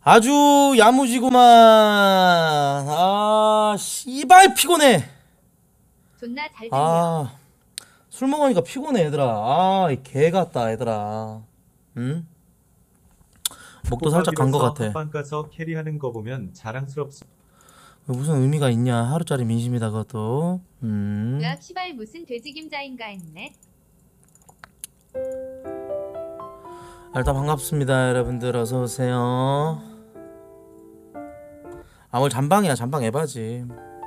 아주 야무지구만. 아, 씨발 피곤해. 존나 잘 들려. 아, 술 먹으니까 피곤해 얘들아. 아, 이 개 같다 얘들아. 응? 목도 살짝 간 거 같아. 합방 가서 캐리하는 거 보면 자랑스럽습니다. 무슨 의미가 있냐? 하루짜리 민심이다 그것도. 으악 시발 무슨 돼지김자인가 했네. 일단 반갑습니다 여러분들, 어서 오세요. 아, 오늘 잠방이야. 잠방 에바지.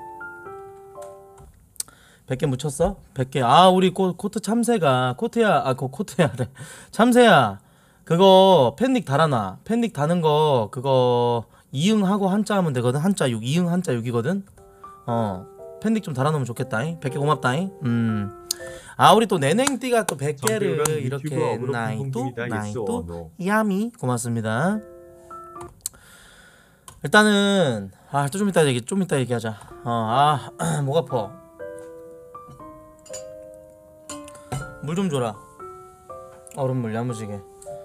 100개 묻혔어? 100개. 아, 우리 코트 참새가 코트야. 아, 코트야. 그래. 참새야. 그거 팬닉 달아놔. 팬닉 다는 거 그거 이응하고 한자 하면 되거든. 한자 6. 이응 한자 6이거든. 팬닉 좀 달아놓으면 좋겠다잉. 100개 고맙다잉. 아, 우리 또 내냉띠가 또 100개를 이렇게 나이또 야미 고맙습니다. 일단은 또 좀 이따 얘기하자. 목 아파. 물 좀 줘라. 얼음물 야무지게.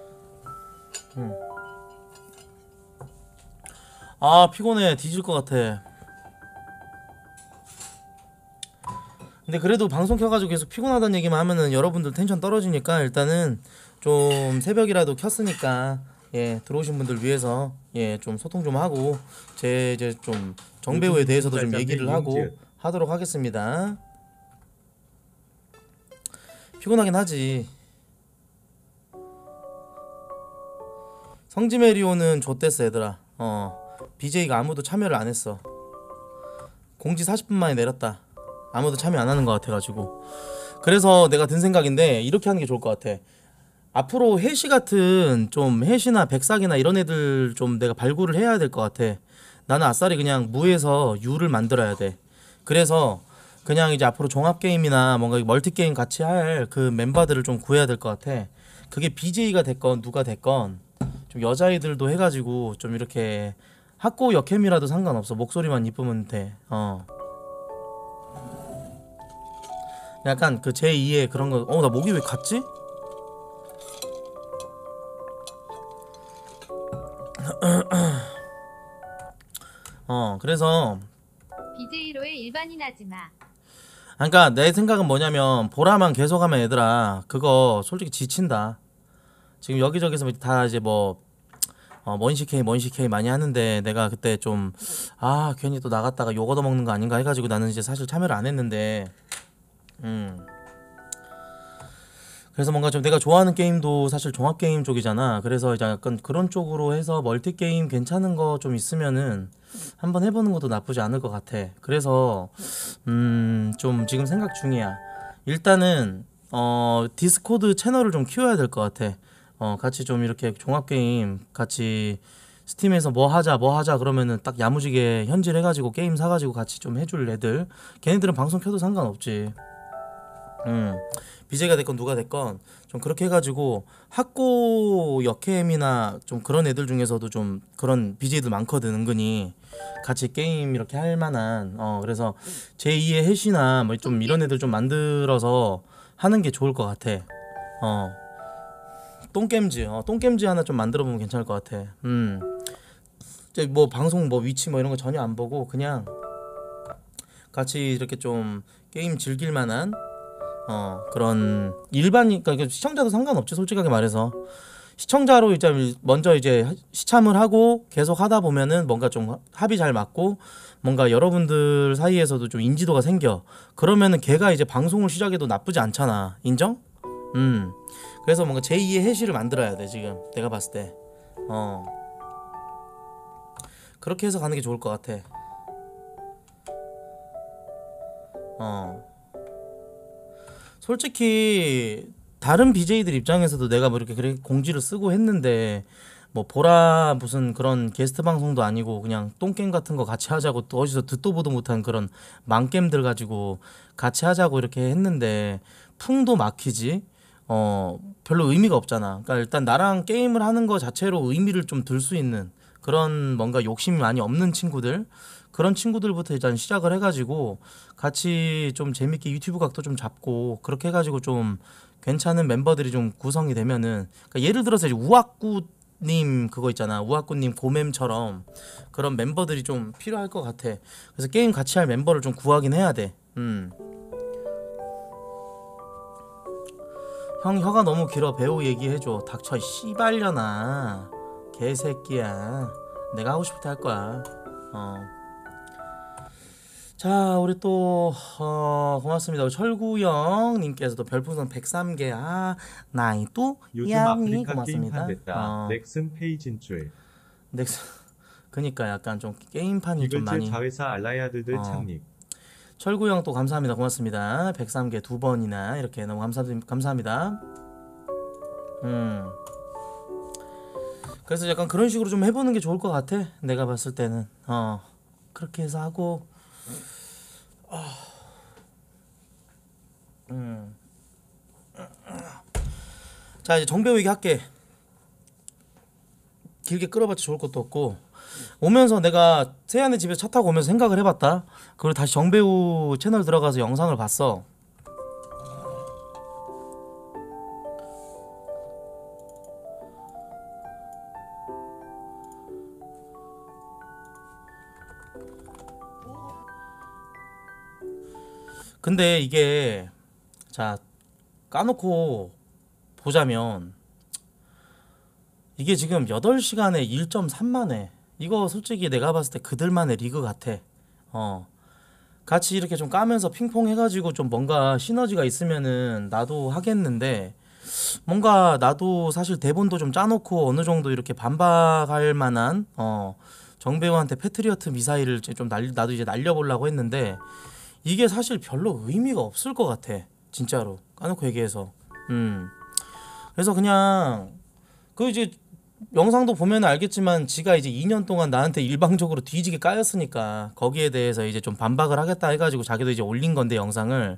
아, 피곤해. 뒤질 것 같아. 근데 그래도 방송 켜가지고 계속 피곤하다는 얘기만 하면은 여러분들 텐션 떨어지니까 일단은 좀 새벽이라도 켰으니까 들어오신 분들 위해서 좀 소통 좀 하고 제 이제 좀 정배우에 대해서도 좀 얘기를 하고 하도록 하겠습니다. 피곤하긴 하지. 성지메리오는 좆됐어 얘들아. BJ가 아무도 참여를 안 했어. 공지 40분 만에 내렸다. 아무도 참여 안 하는 것 같아가지고. 그래서 내가 든 생각인데 이렇게 하는 게 좋을 것 같아. 앞으로 해시 같은 좀 해시나 백삭이나 이런 애들 좀 내가 발굴을 해야 될 것 같아. 나는 아싸리 그냥 무에서 유를 만들어야 돼. 그래서 그냥 이제 앞으로 종합게임이나 뭔가 멀티게임 같이 할 그 멤버들을 좀 구해야 될 것 같아. 그게 BJ가 됐건 누가 됐건 좀 여자애들도 해가지고 좀 이렇게 학고 역캠이라도 상관없어. 목소리만 이쁘면 돼. 약간 그 제2의 그런 거. 나 목이 왜 갔지? 그래서 BJ로의 일반인 하지마. 그러니까 내 생각은 뭐냐면 보라만 계속하면 얘들아 그거 솔직히 지친다. 지금 여기저기서 다 이제 먼시K 많이 하는데 내가 그때 좀 괜히 또 나갔다가 욕 얻어먹는 거 아닌가 해가지고 나는 이제 사실 참여를 안 했는데 그래서 뭔가 좀 내가 좋아하는 게임도 사실 종합게임 쪽이잖아. 그래서 이제 약간 그런 쪽으로 해서 멀티게임 괜찮은 거 좀 있으면은 한번 해보는 것도 나쁘지 않을 것 같아. 그래서 좀 지금 생각 중이야. 일단은 디스코드 채널을 좀 키워야 될 것 같아. 같이 좀 이렇게 종합게임 같이 스팀에서 뭐 하자 그러면은 딱 야무지게 현질해가지고 게임 사가지고 같이 좀 해줄 애들. 걔네들은 방송 켜도 상관없지. BJ가 됐건 누가 됐건 좀 그렇게 해가지고 학고 역캠이나 좀 그런 애들 중에서도 좀 그런 BJ들 많거든 은근히. 같이 게임 이렇게 할 만한 그래서 제2의 해시나 뭐 좀 이런 애들 좀 만들어서 하는 게 좋을 것 같아. 똥겜즈 하나 좀 만들어 보면 괜찮을 것 같아. 이제 뭐 방송 뭐 위치 뭐 이런 거 전혀 안 보고 그냥 같이 이렇게 좀 게임 즐길 만한 그런 그러니까 시청자도 상관없지 솔직하게 말해서. 시청자로 이제 먼저 이제 시참을 하고 계속 하다 보면은 뭔가 좀 합이 잘 맞고 뭔가 여러분들 사이에서도 좀 인지도가 생겨. 그러면은 걔가 이제 방송을 시작해도 나쁘지 않잖아. 인정? 그래서 뭔가 제2의 해시를 만들어야 돼 지금 내가 봤을 때. 그렇게 해서 가는 게 좋을 것 같아. 솔직히 다른 BJ들 입장에서도 내가 뭐 이렇게 공지를 쓰고 했는데 뭐 보라 무슨 그런 게스트 방송도 아니고 그냥 똥게임 같은 거 같이 하자고 또 어디서 듣도 보도 못한 그런 망겜들 가지고 같이 하자고 이렇게 했는데 풍도 막히지. 별로 의미가 없잖아. 그러니까 일단 나랑 게임을 하는 거 자체로 의미를 좀 들 수 있는 그런 뭔가 욕심이 많이 없는 친구들, 그런 친구들부터 일단 시작을 해가지고 같이 좀 재밌게 유튜브 각도 좀 잡고 그렇게 해가지고 좀 괜찮은 멤버들이 좀 구성이 되면은, 그러니까 예를 들어서 이제 우악구 우악님 그거 있잖아. 우악구님 고맴처럼 그런 멤버들이 좀 필요할 것 같아. 그래서 게임 같이 할 멤버를 좀 구하긴 해야 돼. 형 혀가 너무 길어. 배우 얘기해줘. 닥쳐 씨발려나 개새끼야. 내가 하고 싶을 때 할 거야. 자 우리 또 고맙습니다. 철구형 님께서도 별풍선 103개 나이도 요즘 양이 아프리카 고맙습니다. 게임판 됐다. 넥슨 페이 진출. 넥슨 그니까 약간 좀 게임판이 좀 이글즈 많이. 자회사 알라야드들 창립. 철구형 또 감사합니다. 고맙습니다. 103개 2번이나 이렇게 너무 감사합니다. 그래서 약간 그런 식으로 좀 해보는 게 좋을 것 같아. 내가 봤을 때는 그렇게 해서 하고 자 이제 정배우 얘기할게. 길게 끌어봤자 좋을 것도 없고 오면서 내가 세안의 집에 차 타고 오면서 생각을 해봤다. 그리고 다시 정배우 채널 들어가서 영상을 봤어. 근데 이게 자 까놓고 보자면 이게 지금 8시간에 1.3만회 이거 솔직히 내가 봤을 때 그들만의 리그 같아. 같이 이렇게 좀 까면서 핑퐁 해가지고 좀 뭔가 시너지가 있으면은 나도 하겠는데 뭔가 나도 사실 대본도 좀 짜놓고 어느 정도 이렇게 반박할 만한 정배우한테 패트리어트 미사일을 좀 나도 이제 날려보려고 했는데 이게 사실 별로 의미가 없을 것 같아. 진짜로 까놓고 얘기해서. 그래서 그냥 그 이제 영상도 보면 알겠지만 지가 이제 2년 동안 나한테 일방적으로 뒤지게 까였으니까 거기에 대해서 이제 좀 반박을 하겠다 해가지고 자기도 이제 올린 건데 영상을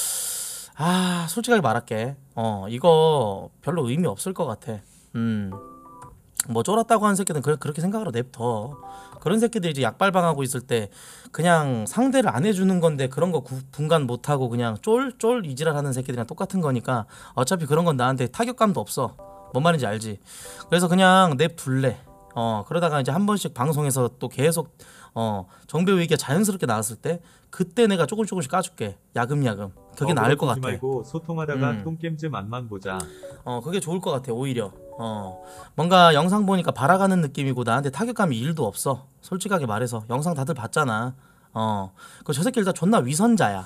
솔직하게 말할게. 이거 별로 의미 없을 것 같아. 뭐 쫄았다고 하는 새끼들은 그렇게 생각하러 냅둬. 그런 새끼들이 이제 약발방하고 있을 때 그냥 상대를 안 해주는 건데 그런 거 분간 못하고 그냥 쫄 이지랄 하는 새끼들이랑 똑같은 거니까 어차피 그런 건 나한테 타격감도 없어. 뭔 말인지 알지? 그래서 그냥 냅둘래. 그러다가 이제 한 번씩 방송에서 또 계속 정배우 얘기가 자연스럽게 나왔을 때 그때 내가 조금씩 까줄게. 야금야금. 그게 나을 것 같아. 말고 소통하다가 똥겜즈 맛만 보자. 그게 좋을 것 같아. 오히려 뭔가 영상 보니까 발아가는 느낌이고 나한테 타격감이 1도 없어. 솔직하게 말해서 영상 다들 봤잖아. 저 새끼 일단 존나 위선자야.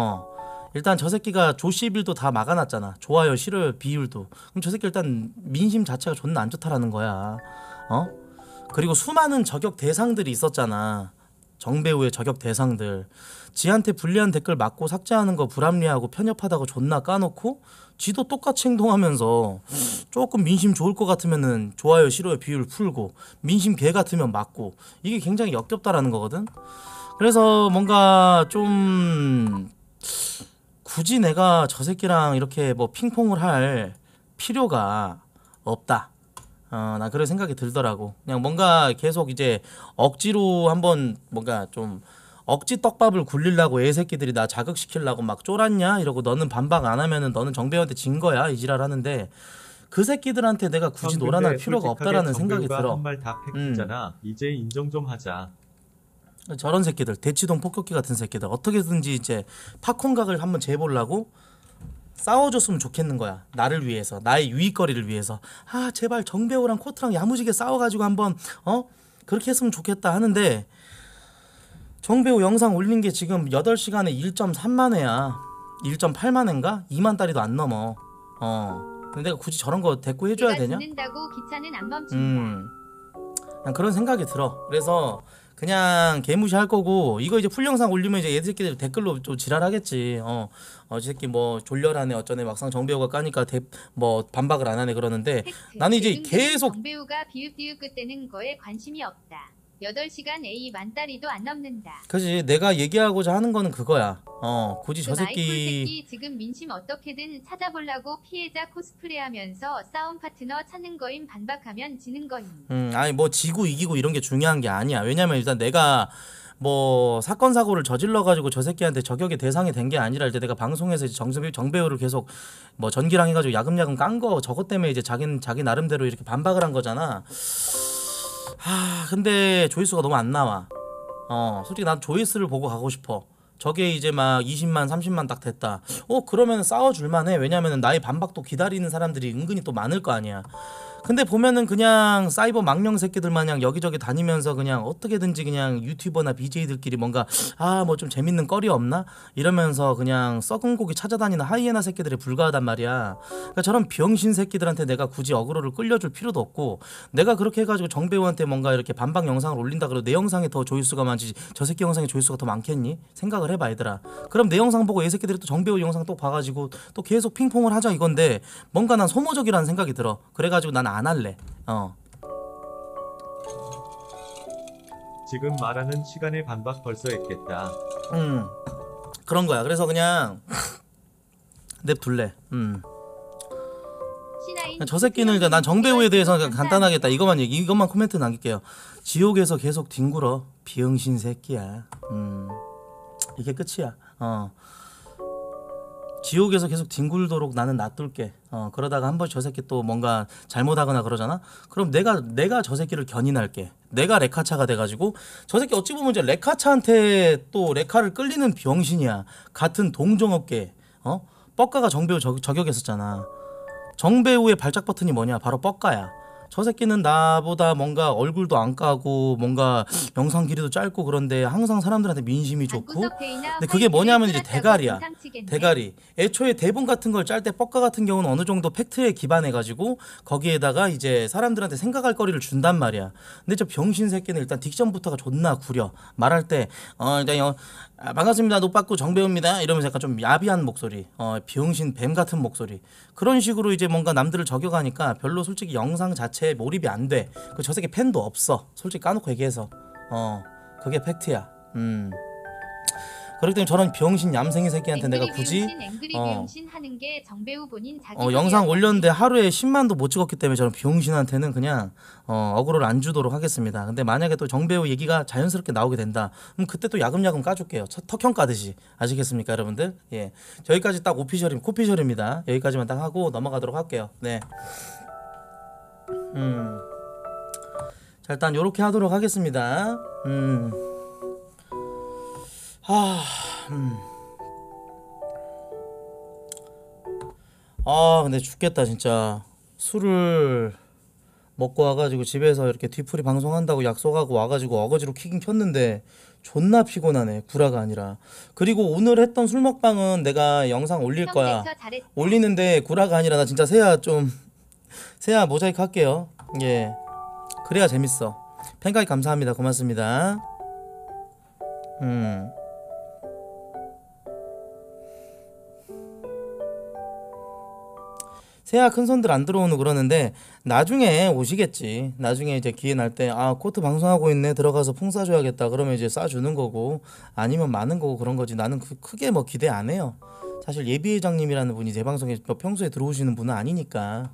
일단 저 새끼가 조시빌도 다 막아놨잖아. 좋아요 싫어요 비율도. 그럼 저 새끼 일단 민심 자체가 존나 안 좋다라는 거야. 그리고 수많은 저격 대상들이 있었잖아. 정배우의 저격 대상들. 지한테 불리한 댓글 맞고 삭제하는 거 불합리하고 편협하다고 존나 까놓고 지도 똑같이 행동하면서 조금 민심 좋을 것 같으면은 좋아요 싫어요 비율 풀고 민심 개 같으면 맞고 이게 굉장히 역겹다라는 거거든. 그래서 뭔가 좀 굳이 내가 저 새끼랑 이렇게 뭐 핑퐁을 할 필요가 없다. 나 그런 생각이 들더라고. 그냥 뭔가 계속 이제 억지로 한번 뭔가 좀 억지 떡밥을 굴리려고 애새끼들이 나 자극시키려고 막 쫄았냐 이러고 너는 반박 안 하면은 너는 정배우한테 진 거야 이지랄 하는데 그 새끼들한테 내가 굳이 놀아날 필요가 없다라는 생각이 들어. 한말 다 팩트잖아. 이제 인정 좀 하자. 저런 새끼들 대치동 폭격기 같은 새끼들 어떻게든지 이제 팝콘각을 한번 재보려고 싸워줬으면 좋겠는 거야. 나를 위해서 나의 유익거리를 위해서 제발 정배우랑 코트랑 야무지게 싸워가지고 한번 그렇게 했으면 좋겠다 하는데 정배우 영상 올린 게 지금 8시간에 1.3만 회야. 1.8만 회인가? 2만 달이도 안 넘어. 근데 내가 굳이 저런 거 대꾸 해줘야 되냐? 듣는다고 기차는 안 멈춘다. 그냥 그런 생각이 들어. 그래서 그냥 개무시할 거고 이거 이제 풀 영상 올리면 이제 얘 새끼들 댓글로 또 지랄하겠지. 저 새끼 뭐 졸렬하네 어쩌네 막상 정배우가 까니까 뭐 반박을 안 하네 그러는데 팩트. 나는 이제 요즘 계속 정배우가 비읍비읍 끝대는 거에 관심이 없다. 8시간 A 만다리도 안 넘는다. 그지 내가 얘기하고자 하는 거는 그거야. 굳이 저 마이콜 새끼 새끼 지금 민심 어떻게든 찾아보려고 피해자 코스프레하면서 싸움 파트너 찾는 거임. 반박하면 지는 거임. 아니 뭐 지고 이기고 이런 게 중요한 게 아니야. 왜냐면 일단 내가 뭐 사건 사고를 저질러 가지고 저 새끼한테 저격의 대상이 된 게 아니라 이제 내가 방송에서 이제 정배우를 계속 뭐 전기랑 해가지고 야금야금 깐 거 저것 때문에 이제 자기 나름대로 이렇게 반박을 한 거잖아. 근데 조회수가 너무 안 나와. 솔직히 난 조회수를 보고 가고 싶어. 저게 이제 막 20만 30만 딱 됐다. 그러면 싸워줄만해. 왜냐면은 나의 반박도 기다리는 사람들이 은근히 또 많을 거 아니야. 근데 보면은 그냥 사이버 망령 새끼들 마냥 여기저기 다니면서 그냥 어떻게든지 그냥 유튜버나 BJ들끼리 뭔가 뭐 좀 재밌는 거리 없나 이러면서 그냥 썩은 고기 찾아다니는 하이에나 새끼들에 불과하단 말이야. 그러니까 저런 병신 새끼들한테 내가 굳이 어그로를 끌려줄 필요도 없고, 내가 그렇게 해가지고 정배우한테 뭔가 이렇게 반박 영상을 올린다 그래도 내 영상에 더 조회수가 많지 저 새끼 영상에 조회수가 더 많겠니? 생각을 해봐 얘들아. 그럼 내 영상 보고 얘 새끼들이 또 정배우 영상 또 봐가지고 또 계속 핑퐁을 하자 이건데, 뭔가 난 소모적이라는 생각이 들어. 그래가지고 난 안 할래. 지금 말하는 시간의 반박 벌써 했겠다. 그런 거야. 그래서 그냥 냅둘래. 저 새끼는 이제 난 정배우에 대해서 간단하겠다. 이것만 코멘트 남길게요. 지옥에서 계속 뒹굴어. 비응신 새끼야. 이게 끝이야. 지옥에서 계속 뒹굴도록 나는 놔둘게. 그러다가 한 번 저 새끼 또 뭔가 잘못하거나 그러잖아. 그럼 내가 저 새끼를 견인할게. 내가 레카차가 돼가지고, 저 새끼 어찌 보면 이제 레카차한테 또 레카를 끌리는 병신이야. 같은 동종업계. 뻑가가 정배우 저격했었잖아. 정배우의 발작 버튼이 뭐냐? 바로 뻑가야. 저 새끼는 나보다 뭔가 얼굴도 안 까고 뭔가 영상 길이도 짧고 그런데 항상 사람들한테 민심이 좋고, 근데 그게 뭐냐면 이제 대가리야. 대가리. 애초에 대본 같은 걸 짤 때 뻑가 같은 경우는 어느 정도 팩트에 기반해가지고 거기에다가 이제 사람들한테 생각할 거리를 준단 말이야. 근데 저 병신 새끼는 일단 딕션부터가 존나 구려. 말할 때 일단 반갑습니다. 노빠꾸 정배우입니다. 이러면서 약간 좀 야비한 목소리, 병신 뱀 같은 목소리, 그런 식으로 이제 뭔가 남들을 저격하니까 별로 솔직히 영상 자체에 몰입이 안 돼. 저 새끼 팬도 없어. 솔직히 까놓고 얘기해서. 그게 팩트야. 그렇기 때문에 저런 병신 얌생이 새끼한테 내가 굳이 하는 게 정배우 본인 자기 영상 올렸는데 하루에 10만도 못 찍었기 때문에 저런 병신한테는 그냥 어그로를 안 주도록 하겠습니다. 근데 만약에 또 정배우 얘기가 자연스럽게 나오게 된다, 그럼 그때 또 야금야금 까줄게요. 턱형 까듯이. 아시겠습니까 여러분들? 예, 저기까지 딱 코피셜입니다. 여기까지만 딱 하고 넘어가도록 할게요. 네. 자, 일단 요렇게 하도록 하겠습니다. 근데 죽겠다 진짜. 술을 먹고 와가지고 집에서 이렇게 뒤풀이 방송한다고 약속하고 와가지고 어거지로 키긴 켰는데 존나 피곤하네. 구라가 아니라. 그리고 오늘 했던 술 먹방은 내가 영상 올릴 거야. 올리는데 구라가 아니라 나 진짜 세아 모자이크 할게요. 예, 그래야 재밌어. 팬가입 감사합니다. 고맙습니다. 세아 큰손들 안 들어오는 그러는데 나중에 오시겠지. 나중에 이제 기회 날 때 코트 방송하고 있네, 들어가서 퐁 싸줘야겠다 그러면 이제 싸주는 거고, 아니면 많은 거고 그런 거지. 나는 크게 뭐 기대 안 해요. 사실 예비 회장님이라는 분이 제 방송에 평소에 들어오시는 분은 아니니까.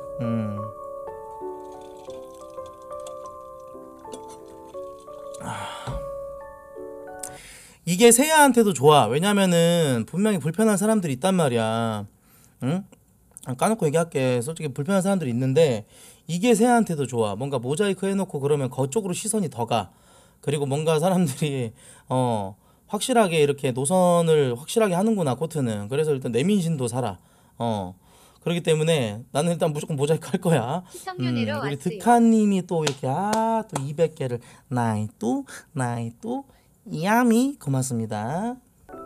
이게 세아한테도 좋아. 왜냐면은 분명히 불편한 사람들이 있단 말이야. 응? 까놓고 얘기할게. 솔직히 불편한 사람들이 있는데 이게 세아한테도 좋아. 뭔가 모자이크 해놓고 그러면 그쪽으로 시선이 더 가. 그리고 뭔가 사람들이 확실하게 이렇게 노선을 확실하게 하는구나 코트는. 그래서 일단 내민심도 살아. 그렇기 때문에 나는 일단 무조건 모자이크 할 거야. 우리 득하님이 또 이렇게 또 200개를 나이뚜 야미 고맙습니다.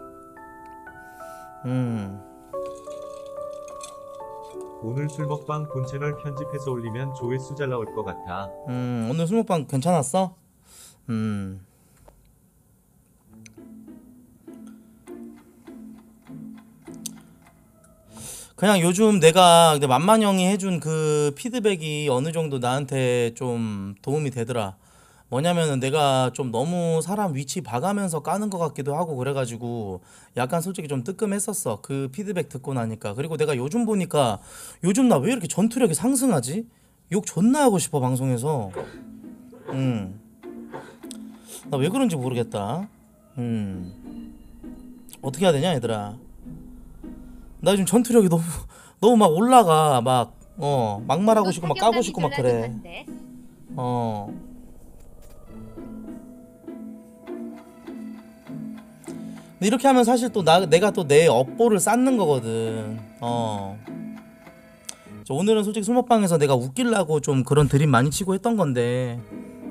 오늘 술 먹방 본 채널 편집해서 올리면 조회수 잘 나올 것 같아. 오늘 술 먹방 괜찮았어? 그냥 요즘 내가 근데 만만 형이 해준 그 피드백이 어느 정도 나한테 좀 도움이 되더라. 뭐냐면은 내가 좀 너무 사람 위치 봐가면서 까는 것 같기도 하고 그래가지고 약간 솔직히 좀 뜨끔했었어. 그 피드백 듣고 나니까. 그리고 내가 요즘 보니까 요즘 나 왜 이렇게 전투력이 상승하지? 욕 존나 하고 싶어 방송에서. 나 왜 그런지 모르겠다. 어떻게 해야 되냐 얘들아. 나 요즘 전투력이 너무 막 올라가. 막 막말하고 싶고 막 까고 싶고 막 그래. 근데 이렇게 하면 사실 또 내가 또 내 업보를 쌓는 거거든. 오늘은 솔직히 술 먹방에서 내가 웃기려고 좀 그런 드림 많이 치고 했던 건데,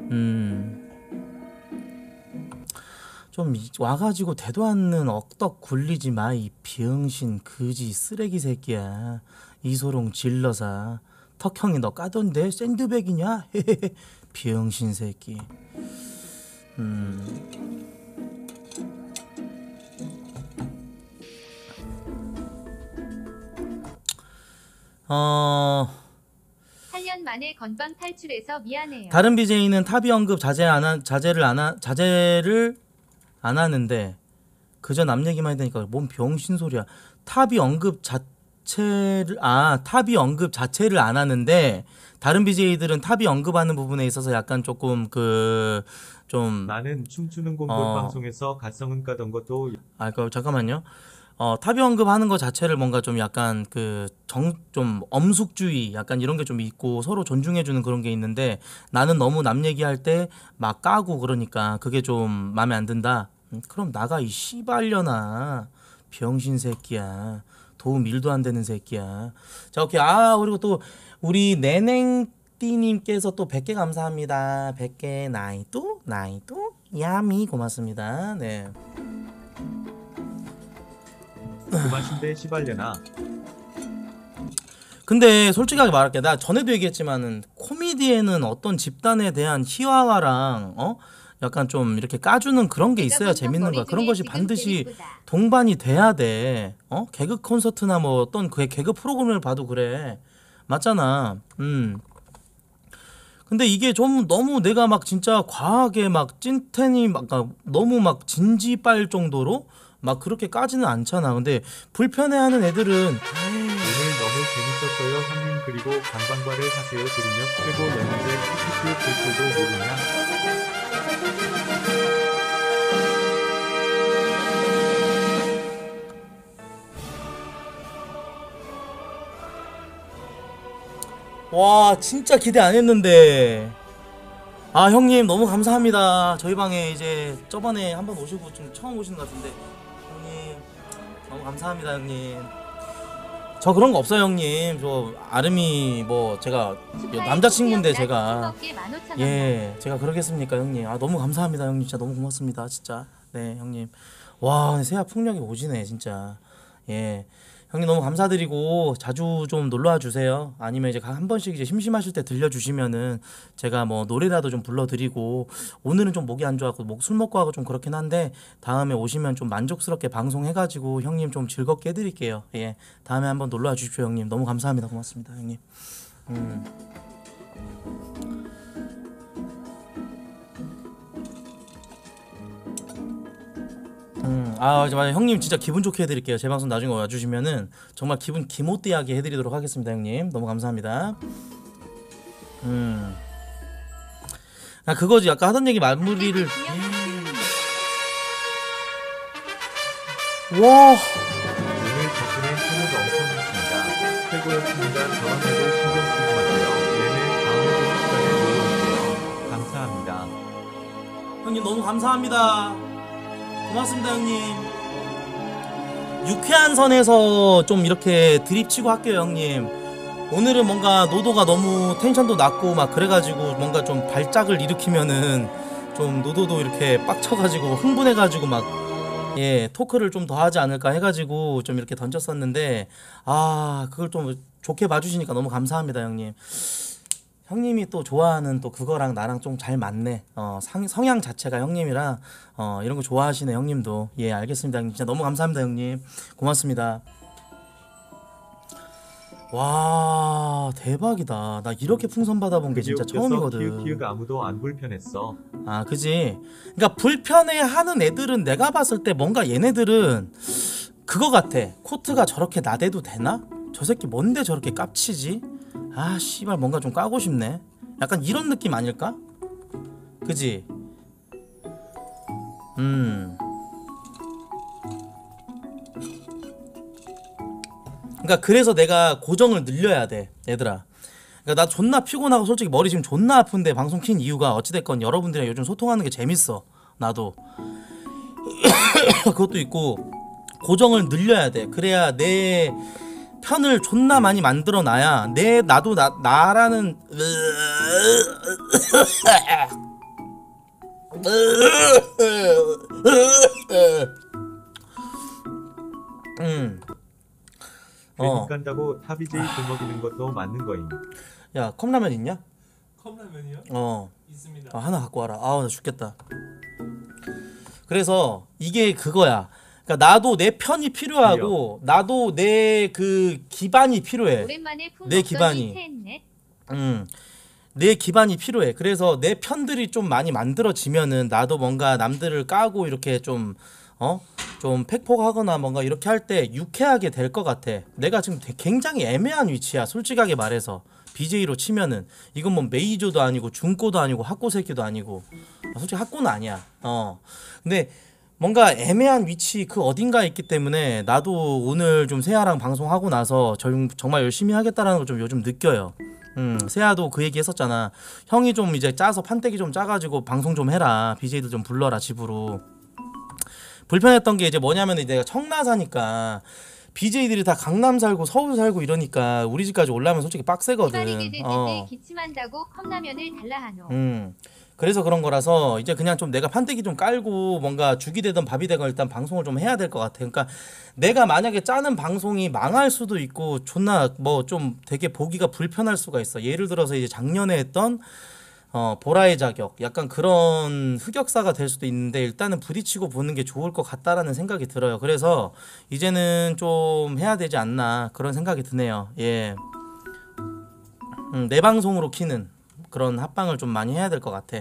좀 와가지고 대도 않는 억덕 굴리지 마, 이 비응신 그지 쓰레기 새끼야. 이소룡 질러사. 턱형이 너 까던데 샌드백이냐? 비응신 새끼. 어... 8년 만에 건방 탈출해서 미안해요. 다른 BJ는 탑이 언급 자제를 안 하는데 그저 남 얘기만 해대니까 뭔 병신 소리야. 탑이 언급 자체를 안 하는데 다른 BJ들은 탑이 언급하는 부분에 있어서 약간 조금 나는 춤추는 곰돌 방송에서 갓성은 까던 것도 잠깐만요. 탑이 언급하는 것 자체를 뭔가 좀 약간 좀 엄숙주의 약간 이런 게 좀 있고 서로 존중해주는 그런 게 있는데 나는 너무 남 얘기할 때 막 까고 그러니까 그게 좀 마음에 안 든다. 그럼 나가 이 씨발려나 병신 새끼야. 도움 1도 안 되는 새끼야. 자 오케이. 그리고 또 우리 내냉띠님께서 또 100개 감사합니다. 100개 나이뚜 야미 고맙습니다. 네. 그 맛인데 시발려나. 근데 솔직하게 말할게. 나 전에도 얘기했지만은 코미디에는 어떤 집단에 대한 희화화랑 약간 좀 이렇게 까주는 그런 게 있어야 재밌는 거야. 그런 것이 반드시 동반이 돼야 돼. 개그 콘서트나 뭐 어떤 개그 프로그램을 봐도 그래. 맞잖아. 근데 이게 좀 너무 내가 막 진짜 과하게 막 찐텐이 막 너무 막 진지빨 정도로 막 그렇게까지는 않잖아. 근데 불편해하는 애들은 오늘 너무 재밌었어요 형님. 그리고 강방과를 하세요. 들으며 최고 연재 PPT 글꼴도 모르냐. 와 진짜 기대 안 했는데. 형님 너무 감사합니다. 저희 방에 이제 저번에 한번 오시고 좀 처음 오시는 것 같은데 형님 너무 감사합니다. 형님 저 그런 거 없어요. 형님 저 아름이 뭐 제가 남자친구인데 제가 제가 그러겠습니까 형님. 너무 감사합니다 형님. 진짜 너무 고맙습니다 진짜. 네 형님. 와 새야 풍력이 오지네 진짜. 형님 너무 감사드리고 자주 좀 놀러와 주세요. 아니면 이제 한 번씩 이제 심심하실 때 들려주시면은 제가 뭐 노래라도 좀 불러드리고. 오늘은 좀 목이 안 좋아갖고 술 먹고 하고 좀 그렇긴 한데 다음에 오시면 좀 만족스럽게 방송해가지고 형님 좀 즐겁게 해드릴게요. 다음에 한번 놀러와 주십시오 형님. 너무 감사합니다. 고맙습니다 형님. 맞아 형님 진짜 기분 좋게 해드릴게요. 제 방송 나중에 와주시면은 정말 기분 기모띠하게 해드리도록 하겠습니다 형님. 너무 감사합니다. 그거지 아까 하던 얘기 마무리를. 와 오늘 덕분에 하루가 엄청 했습니다. 최고였습니다. 저런 애들 신경 쓰지 마세요. 네네 다음에 좋은 시간에 놀러 올게요. 감사합니다. 형님 너무 감사합니다. 고맙습니다 형님. 유쾌한 선에서 좀 이렇게 드립치고 할게요 형님. 오늘은 뭔가 노도가 너무 텐션도 낮고 막 그래가지고 뭔가 좀 발작을 일으키면은 좀 노도도 이렇게 빡쳐가지고 흥분해가지고 막 토크를 좀 더 하지 않을까 해가지고 좀 이렇게 던졌었는데 그걸 좀 좋게 봐주시니까 너무 감사합니다 형님. 형님이 또 좋아하는 또 그거랑 나랑 좀 잘 맞네. 성향 자체가 형님이랑 이런 거 좋아하시네 형님도. 알겠습니다 형님. 진짜 너무 감사합니다 형님. 고맙습니다. 와 대박이다. 나 이렇게 풍선 받아본 게 진짜 처음이거든. 키읔 아무도 안 불편했어. 그지. 그러니까 불편해하는 애들은 내가 봤을 때 뭔가 얘네들은 그거 같아. 코트가 저렇게 나대도 되나? 저 새끼 뭔데 저렇게 깝치지? 씨발 뭔가 좀 까고 싶네. 약간 이런 느낌 아닐까? 그지? 그러니까 그래서 내가 고정을 늘려야 돼 얘들아. 그러니까 나 존나 피곤하고 솔직히 머리 지금 존나 아픈데 방송 킨 이유가 어찌됐건 여러분들이랑 요즘 소통하는 게 재밌어. 나도 그것도 있고 고정을 늘려야 돼. 그래야 내 편을 존나 많이 만들어 놔야 나도 나라는 괜히 간다고 타비제이 들먹이는 것도 맞는 거임. 야 컵라면 있냐? 컵라면이요? 있습니다. 하나 갖고 와라. 나 죽겠다. 그래서 이게 그거야. 그러니까 나도 내 편이 필요하고 나도 내 그 기반이 필요해. 오랜만에 내 기반이. 했네. 내 기반이 필요해. 그래서 내 편들이 좀 많이 만들어지면은 나도 뭔가 남들을 까고 이렇게 좀 팩폭하거나 뭔가 이렇게 할 때 유쾌하게 될 것 같아. 내가 지금 굉장히 애매한 위치야. 솔직하게 말해서 BJ로 치면은 이건 뭐 메이저도 아니고 중고도 아니고 학고 새끼도 아니고 솔직히 학고는 아니야. 근데 뭔가 애매한 위치 그 어딘가에 있기 때문에 나도 오늘 좀 세아랑 방송하고 나서 정말 열심히 하겠다라는 걸 좀 요즘 느껴요. 세아도 그 얘기 했었잖아. 형이 좀 이제 짜서 판때기 좀 짜가지고 방송 좀 해라. BJ들 좀 불러라 집으로. 불편했던 게 이제 뭐냐면 내가 청라 사니까 BJ들이 다 강남 살고 서울 살고 이러니까 우리 집까지 올라오면 솔직히 빡세거든. 기침한다고 컵라면을 달라 하노. 그래서 그런 거라서 이제 그냥 좀 내가 판때기 좀 깔고 뭔가 죽이 되든 밥이 되건 일단 방송을 좀 해야 될 것 같아. 그러니까 내가 만약에 짜는 방송이 망할 수도 있고 존나 뭐 좀 되게 보기가 불편할 수가 있어. 예를 들어서 이제 작년에 했던 보라의 자격 약간 그런 흑역사가 될 수도 있는데 일단은 부딪히고 보는 게 좋을 것 같다라는 생각이 들어요. 그래서 이제는 좀 해야 되지 않나 그런 생각이 드네요. 예, 내 방송으로 키는 그런 합방을 좀 많이 해야 될 것 같아.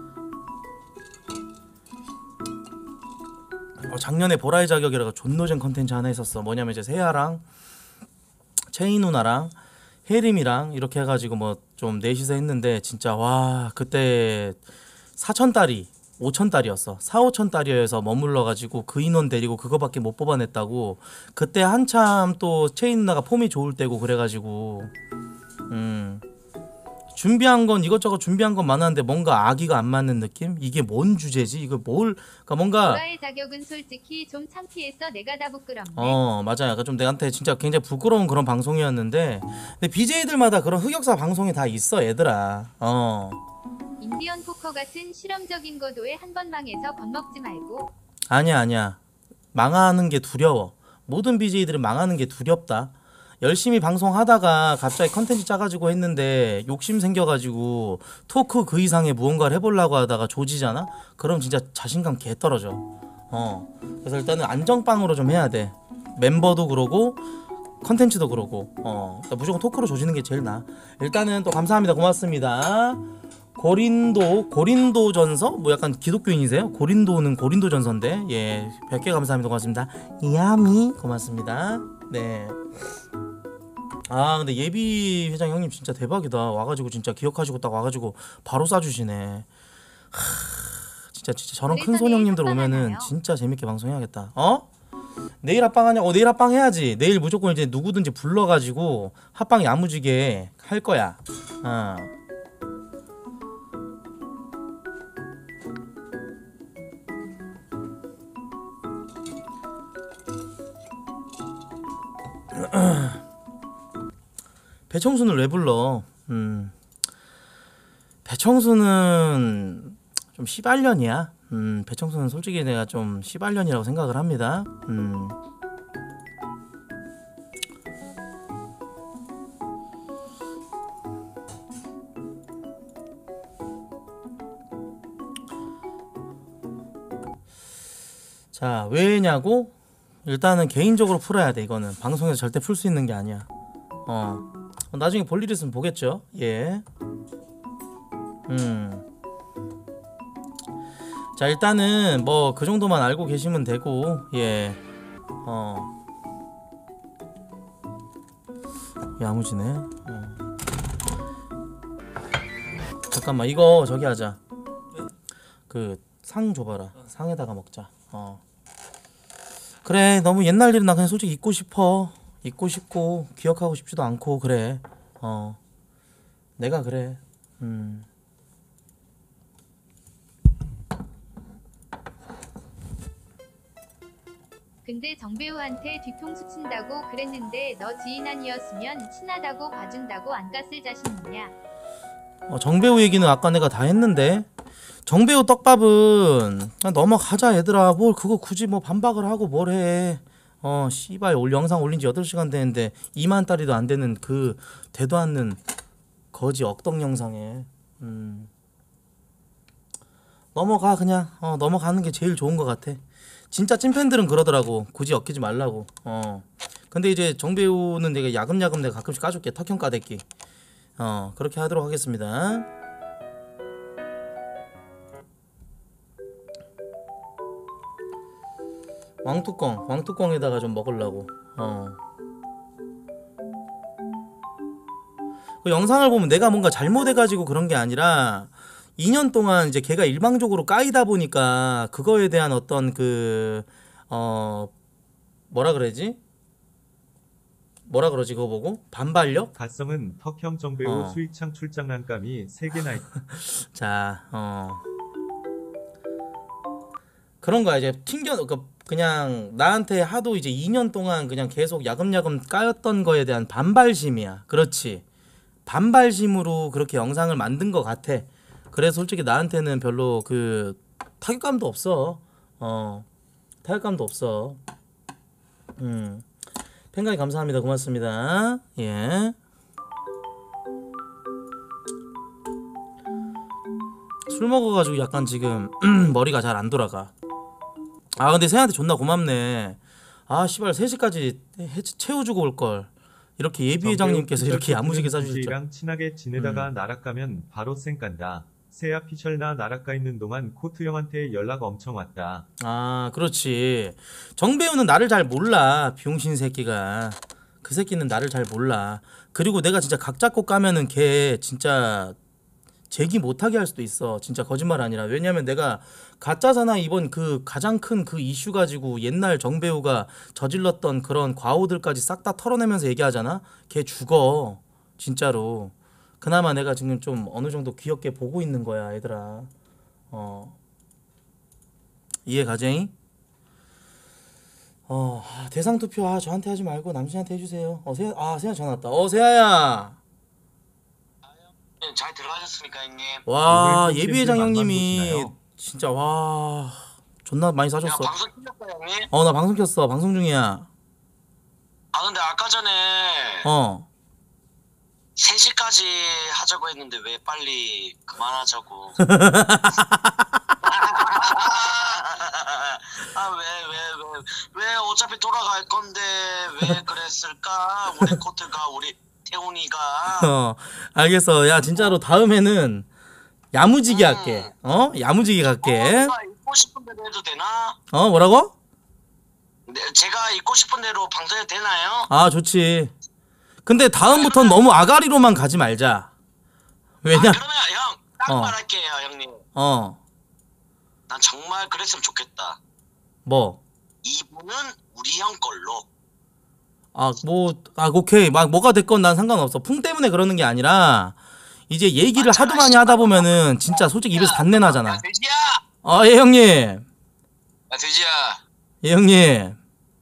작년에 보라의 자격이라고 존노잼 컨텐츠 하나 했었어. 뭐냐면 이제 세아랑 채인 누나랑 혜림이랑 이렇게 해가지고 뭐 좀 넷이서 했는데 진짜 와 그때 4,000달이 5,000달이었어. 4,5,000달이어서 머물러가지고 그 인원 데리고 그거밖에 못 뽑아냈다고. 그때 한참 또 채인 누나가 폼이 좋을 때고 그래가지고 준비한 건 이것저것 준비한 건 많았는데 뭔가 아기가 안 맞는 느낌? 이게 뭔 주제지? 이거 그러니까 뭔가 보라의 자격은 솔직히 좀 창피해서 내가 다 부끄럽네. 맞아. 약간 좀 내한테 진짜 굉장히 부끄러운 그런 방송이었는데 근데 BJ들마다 그런 흑역사 방송이 다 있어 얘들아. 인디언 포커 같은 실험적인 거도에 한 번 망해서 겁먹지 말고. 아니야. 망하는 게 두려워. 모든 BJ들은 망하는 게 두렵다. 열심히 방송하다가 갑자기 컨텐츠 짜가지고 했는데 욕심 생겨가지고 토크 그 이상의 무언가를 해보려고 하다가 조지잖아? 그럼 진짜 자신감 개 떨어져. 그래서 일단은 안정빵으로 좀 해야 돼. 멤버도 그러고 컨텐츠도 그러고 그러니까 무조건 토크로 조지는 게 제일 나아. 일단은 또 감사합니다. 고맙습니다. 고린도 전서? 뭐 약간 기독교인이세요? 고린도는 고린도 전서인데 예 100개 감사합니다. 고맙습니다. 야미 고맙습니다. 네. 근데 예비 회장 형님 진짜 대박이다. 와가지고 진짜 기억하시고 딱 와가지고 바로 쏴주시네. 진짜 저런 큰 손 형님들 오면은 진짜 재밌게 방송해야겠다. 내일 합방하냐? 내일 합방 해야지. 내일 무조건 이제 누구든지 불러가지고 합방 야무지게 할 거야. 배청순을 왜 불러? 배청순은 좀 시발년이야. 배청순은 솔직히 내가 좀 시발년이라고 생각을 합니다. 자, 왜냐고? 일단은 개인적으로 풀어야 돼. 이거는 방송에서 절대 풀 수 있는 게 아니야. 나중에 볼 일 있으면 보겠죠. 예. 자, 일단은 뭐 그 정도만 알고 계시면 되고, 예. 야무지네. 잠깐만, 이거 저기 하자. 그 상 줘봐라. 상에다가 먹자. 그래 너무 옛날 일은 나 그냥 솔직히 잊고 싶어. 잊고 싶고 기억하고 싶지도 않고 그래. 내가 그래. 근데 정배우한테 뒤통수 친다고 그랬는데 너 지인 아니었으면 친하다고 봐준다고 안 갔을 자신 있냐? 정배우 얘기는 아까 내가 다 했는데 정배우 떡밥은 그냥 넘어가자 얘들아. 뭘 그거 굳이 뭐 반박을 하고 뭘 해. 씨발 영상 올린 지 8시간 되는데 2만 달이도 안 되는 그 되도 않는 거지 억덕 영상에 넘어가 그냥. 넘어가는 게 제일 좋은 것 같아. 진짜 찐팬들은 그러더라고. 굳이 엮이지 말라고. 근데 이제 정배우는 내가 야금야금 내가 가끔씩 까줄게. 턱형 까대기. 그렇게 하도록 하겠습니다. 왕뚜껑에다가 좀 먹으려고. 그 영상을 보면 내가 뭔가 잘못해가지고 그런 게 아니라 2년 동안 이제 걔가 일방적으로 까이다 보니까 그거에 대한 어떤 그 뭐라 그러지 그거 보고 반발력? 가성은 턱형 정배우 수익창 출장난감이 3개나 있다. 자, 그런 거야. 이제 그냥 나한테 하도 이제 2년 동안 그냥 계속 야금야금 까였던 거에 대한 반발심이야. 그렇지. 반발심으로 그렇게 영상을 만든 것 같아. 그래서 솔직히 나한테는 별로 그 타격감도 없어. 타격감도 없어. 팬가이 감사합니다. 고맙습니다. 예. 술 먹어가지고 약간 지금 머리가 잘 안 돌아가. 근데 세한테 존나 고맙네. 씨발 3시까지 채워주고 올걸. 이렇게 예비 회장님께서 이렇게 야무지게 싸주셨죠. 이랑 친하게 지내다가 나락가면 바로 쌩간다. 세야 피셜나 나락가 있는 동안 코트 형한테 연락 엄청 왔다. 그렇지. 정배우는 나를 잘 몰라. 비용신 새끼가. 그 새끼는 나를 잘 몰라. 그리고 내가 진짜 각 잡고 까면은 걔 진짜 제기 못하게 할 수도 있어. 진짜 거짓말 아니라. 왜냐면 내가 가짜사나 이번 그 가장 큰 그 이슈 가지고 옛날 정배우가 저질렀던 그런 과오들까지 싹 다 털어내면서 얘기하잖아. 걔 죽어. 진짜로. 그나마 내가 지금 좀 어느 정도 귀엽게 보고 있는 거야 얘들아. 이해 가쟁이? 대상 투표 저한테 하지 말고 남친한테 해주세요. 세아 전화 왔다. 세아야. 잘 들어가셨습니까, 형님? 와 이번에 예비회장 콘텐츠 형님이 만만 보시나요? 진짜 와 존나 많이 야, 사줬어. 방송 켰어요, 형님? 나 방송 켰어. 방송 중이야. 근데 아까 전에 3시까지 하자고 했는데 왜 빨리 그만하자고. 왜 어차피 돌아갈 건데 왜 그랬을까? 우리 코트가 우리 태훈이가. 알겠어. 야 진짜로 다음에는 야무지게 할게. 야무지게 갈게. 제가 입고 싶은 대로 해도 되나? 뭐라고? 네, 제가 입고 싶은 대로 방송해도 되나요? 좋지. 근데 다음부턴 너무 아가리로만 가지 말자. 왜냐? 그러면 형, 딱 말할게요, 형님. 난 정말 그랬으면 좋겠다. 뭐? 이분은 우리 형 걸로. 오케이. 뭐가 됐건 난 상관없어. 풍 때문에 그러는 게 아니라 이제 얘기를 하도 많이 하다 보면은 진짜 솔직히 입에서 단내 나잖아. 야, 돼지야! 예 형님. 야, 돼지야. 예 형님.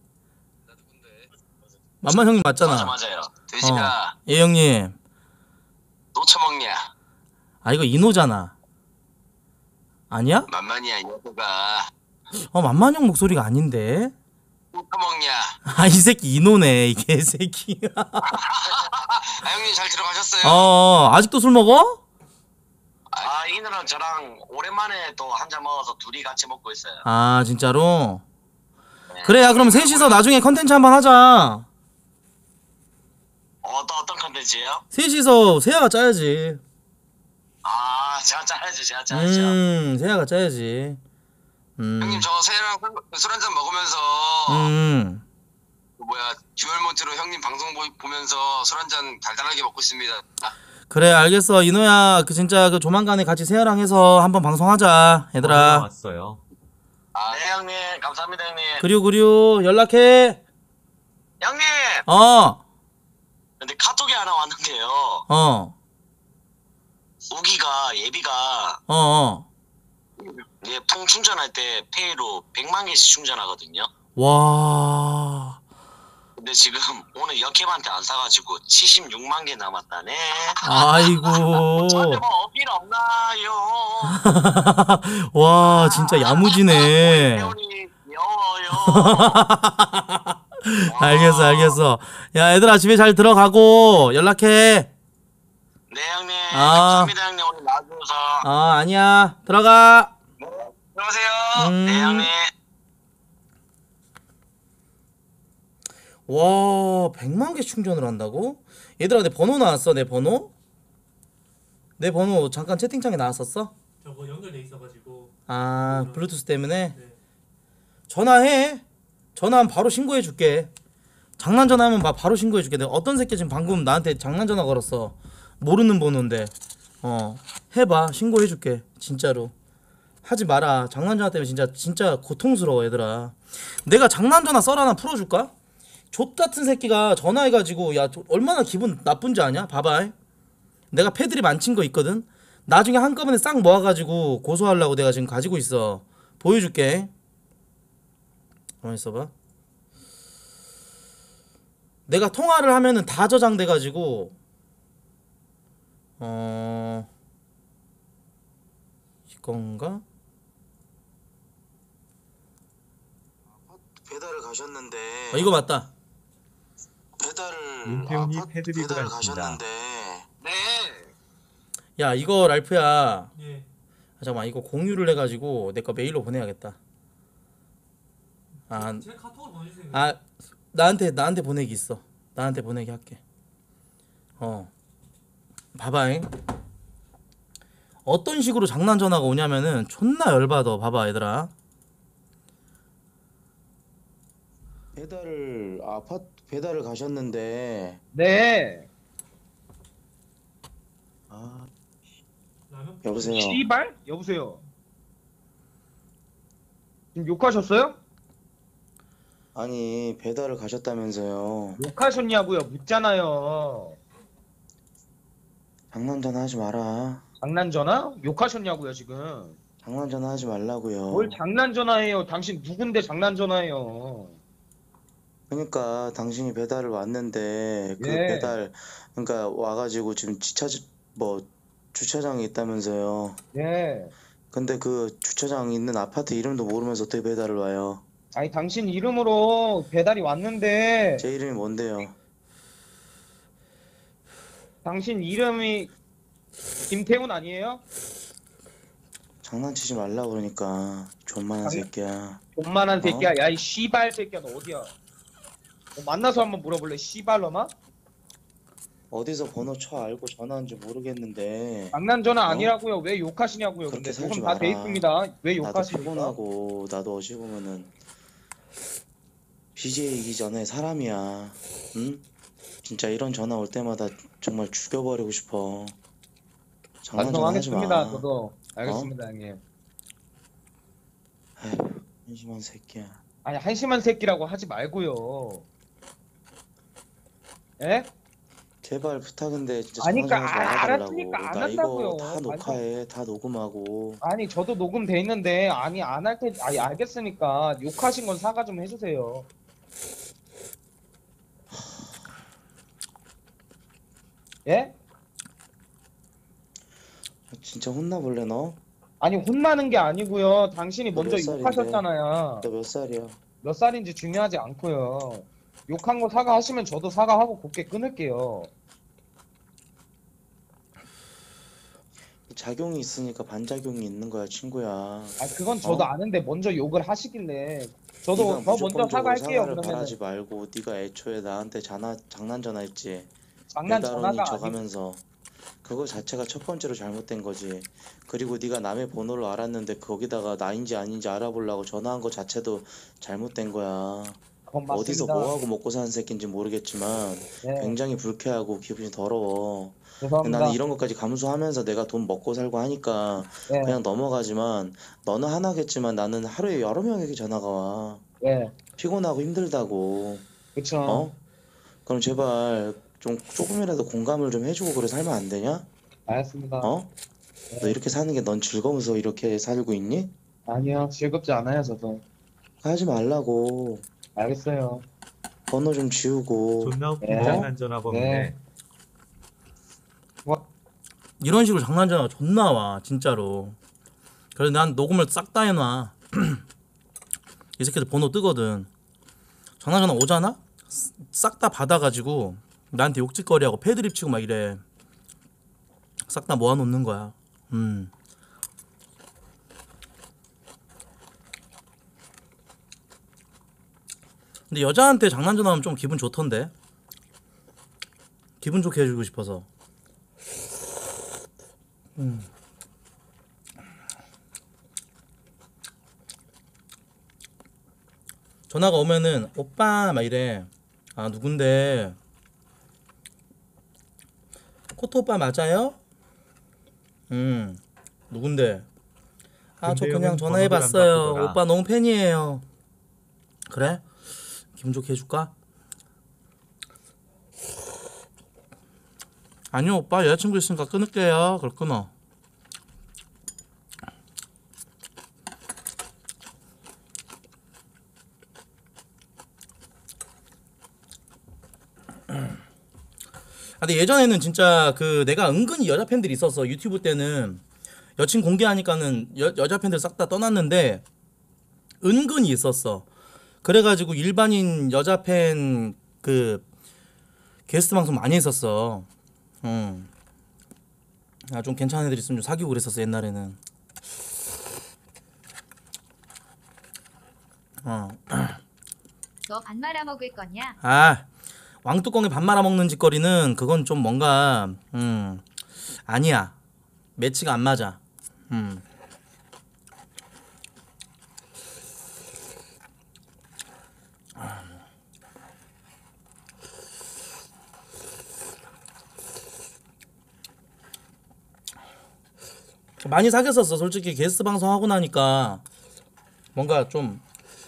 만만 형님 맞잖아. 맞아요. 돼지야, 예 형님. 또 처먹냐? 이거 이노잖아. 아니야? 만만이야, 이 녀석아. 만만 형 목소리가 아닌데. 또 처먹냐? 이 새끼 이노네. 이 개새끼. 형님 잘 들어가셨어요? 아직도 술 먹어? 이누랑 저랑 오랜만에 또 한 잔 먹어서 둘이 같이 먹고 있어요. 진짜로? 그래, 야, 그럼 셋이서 나중에 컨텐츠 한번 하자. 어떤 컨텐츠예요? 셋이서 세아가 짜야지. 제가 짜야죠. 세아가 짜야지. 형님, 저 세랑 술 한잔 먹으면서 듀얼 모드로 형님 방송 보면서 술 한잔 달달하게 먹고 있습니다. 그래 알겠어 이노야 그 진짜 그 조만간에 같이 세아랑 해서 한번 방송하자 전화 얘들아. 왔어요. 네 형님 감사합니다 형님. 그리고 연락해. 형님 어. 근데 카톡이 하나 왔는데요. 어. 우기가 예비가 어. 얘풍 충전할 때 페이로 100만 개씩 충전하거든요. 와. 근데 지금 오늘 역캠한테 안 사가지고 76만 개 남았다네. 아이고. 저한테 뭐 어필 없나요? 와 진짜 야무지네. 태훈이 귀여워요. 알겠어. 야 얘들아 집에 잘 들어가고 연락해. 네 형님 아. 감사합니다 형님 오늘 나와주셔서. 아니야 들어가. 들어오세요. 음. 네 형님. 와 100만 개 충전을 한다고? 얘들아 내 번호 나왔어 내 번호? 내 번호 잠깐 채팅창에 나왔었어? 저거 연결돼 있어가지고. 아 블루투스 때문에? 네. 전화해. 전화하면 바로 신고해 줄게. 장난 전화하면 바로 신고해 줄게. 내가 어떤 새끼 지금 방금 나한테 장난 전화 걸었어. 모르는 번호인데. 해봐 신고해 줄게 진짜로. 하지 마라. 장난 전화 때문에 진짜 고통스러워 얘들아. 내가 장난 전화 썰 하나 풀어줄까? 족 같은 새끼가 전화해가지고 야 얼마나 기분 나쁜지 아냐? 봐봐. 내가 패드립 안 친 거 있거든. 나중에 한꺼번에 싹 모아가지고 고소하려고 내가 지금 가지고 있어. 보여줄게. 가만히 있어봐. 내가 통화를 하면은 다 저장돼가지고 이건가? 배달을 가셨는데. 이거 맞다. 배달을 윤태훈이 패드립을 배달 하신다. 가셨는데. 네. 야 이거 랄프야. 예. 잠깐만 이거 공유를 해가지고 내 거 메일로 보내야겠다. 제 카톡으로 보내주세요. 나한테 보내기 있어. 나한테 보내기 할게. 봐봐잉. 어떤 식으로 장난 전화가 오냐면은 존나 열받아. 봐봐 얘들아. 배달을 가셨는데. 네. 라면 여보세요. 씨발? 여보세요. 지금 욕하셨어요? 아니 배달을 가셨다면서요. 욕하셨냐고요? 묻잖아요. 장난 전화 하지 마라. 장난 전화? 욕하셨냐고요 지금? 장난 전화 하지 말라고요. 뭘 장난 전화해요? 당신 누군데 장난 전화해요? 그러니까 당신이 배달을 왔는데 그 예. 배달 그러니까 와가지고 지금 주차장에 있다면서요. 네. 근데 그 주차장 있는 아파트 이름도 모르면서 어떻게 배달을 와요? 아니 당신 이름으로 배달이 왔는데 제 이름이 뭔데요? 당신 이름이 김태훈 아니에요? 장난치지 말라 그러니까. 존만한 새끼야. 돈만한 새끼야. 야 이 씨발 새끼야 너 어디야? 너 만나서 한번 물어볼래? 씨발놈아? 어디서 번호 쳐 알고 전화한 줄 모르겠는데. 장난 전화 아니라고요. 왜 욕하시냐고요? 그렇게 근데 살지 녹음 다 돼 마라. 있습니다. 왜 나도 욕하십니까? 피곤하고 나도 어찌 보면은 BJ이기 전에 사람이야. 응? 진짜 이런 전화 올 때마다 정말 죽여버리고 싶어. 장난 전화 하지 마. 반성하겠습니다. 저도 알겠습니다, 형님. 에휴, 한심한 새끼야. 아니 한심한 새끼라고 하지 말고요. 예? 제발 부탁인데 진짜 아니까, 장난 전화 좀 말아달라고. 알았으니까 안 나 이거 한다고요. 다 녹화해. 다 녹음하고. 아니 저도 녹음돼 있는데 아니 안 할 테 아니 알겠으니까 욕하신 건 사과 좀 해주세요. 예? 진짜 혼나볼래 너? 아니 혼나는 게 아니고요. 당신이 너 먼저 몇 살인데? 욕하셨잖아요. 너 몇 살이야? 몇 살인지 중요하지 않고요. 욕한 거 사과하시면 저도 사과하고 곱게 끊을게요. 작용이 있으니까 반작용이 있는 거야 친구야. 아 그건 저도 아는데 먼저 욕을 하시길래 저도 네가 더 먼저 무조건적으로 사과할게요. 사과를 그러면 바라지 말고 네가 애초에 나한테 장난 전화했지. 장난 배달원이 전화가 아니고 져가면서 그거 자체가 첫 번째로 잘못된 거지. 그리고 네가 남의 번호를 알았는데 거기다가 나인지 아닌지 알아보려고 전화한 거 자체도 잘못된 거야. 그건 어디서 맞습니다. 뭐하고 먹고 사는 새끼인지 모르겠지만 네, 굉장히 불쾌하고 기분이 더러워. 죄송합니다. 나는 이런 것까지 감수하면서 내가 돈 먹고 살고 하니까 네, 그냥 넘어가지만 너는 하나겠지만 나는 하루에 여러 명에게 전화가 와. 네, 피곤하고 힘들다고. 그쵸. 어? 그럼 제발 좀 조금이라도 공감을 좀 해주고 그래 살면 안 되냐? 알겠습니다. 어? 너 이렇게 사는 게 넌 즐거워서 이렇게 살고 있니? 아니요, 즐겁지 않아요, 저도. 하지 말라고. 알겠어요. 번호 좀 지우고. 존나 네. 웃긴 장난 전화번호네. 네. 이런 식으로 장난 전화가 존나 와 진짜로. 그래서 난 녹음을 싹 다 해놔. 이 새끼들 번호 뜨거든. 전화 오잖아? 싹 다 받아가지고 나한테 욕짓거리하고 패드립 치고 막 이래. 싹 다 모아놓는 거야. 근데 여자한테 장난 전화하면 좀 기분 좋던데. 기분 좋게 해주고 싶어서. 전화가 오면은 오빠 막 이래. 아 누군데? 코토 오빠 맞아요? 누군데? 아 저 근데 그냥 형은 전화해봤어요. 번호를 안 바꾸더라. 오빠 너무 팬이에요. 그래? 기분 좋게 해줄까? 아니요 오빠 여자친구 있으니까 끊을게요. 그걸 끊어. 근데 예전에는 진짜 그 내가 은근히 여자 팬들이 있었어. 유튜브 때는 여친 공개하니까는 여자 팬들 싹 다 떠났는데 은근히 있었어. 그래가지고 일반인 여자 팬 그 게스트 방송 많이 했었어. 아, 좀 괜찮은 애들 있으면 좀 사귀고 그랬었어 옛날에는. 너 반 말아 먹을 거냐? 아 왕뚜껑에 밥 말아 먹는 짓거리는 그건 좀 뭔가 아니야. 매치가 안 맞아. 많이 사귀었었어. 솔직히 게스트 방송 하고 나니까 뭔가 좀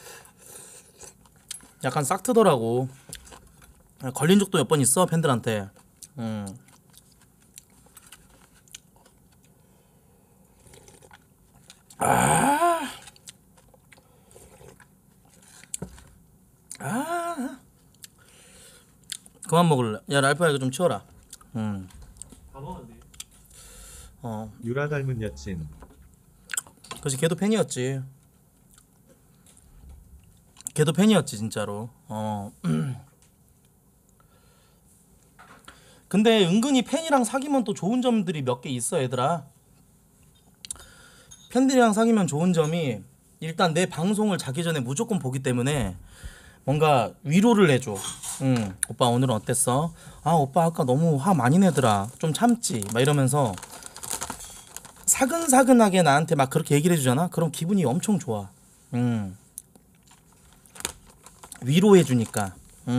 약간 싹 트더라고. 걸린 적도 몇 번 있어 팬들한테. 그만 먹을래. 야 랄프야 이거 좀 치워라. 다 먹었네. 유라 닮은 여친. 그치 걔도 팬이었지. 걔도 팬이었지 진짜로. 근데 은근히 팬이랑 사귀면 또 좋은 점들이 몇 개 있어 얘들아. 팬들이랑 사귀면 좋은 점이 일단 내 방송을 자기 전에 무조건 보기 때문에 뭔가 위로를 해줘. 오빠 오늘은 어땠어? 아 오빠 아까 너무 화 많이 내더라. 좀 참지. 막 이러면서 사근사근하게 나한테 막 그렇게 얘기를 해주잖아. 그럼 기분이 엄청 좋아. 위로해주니까.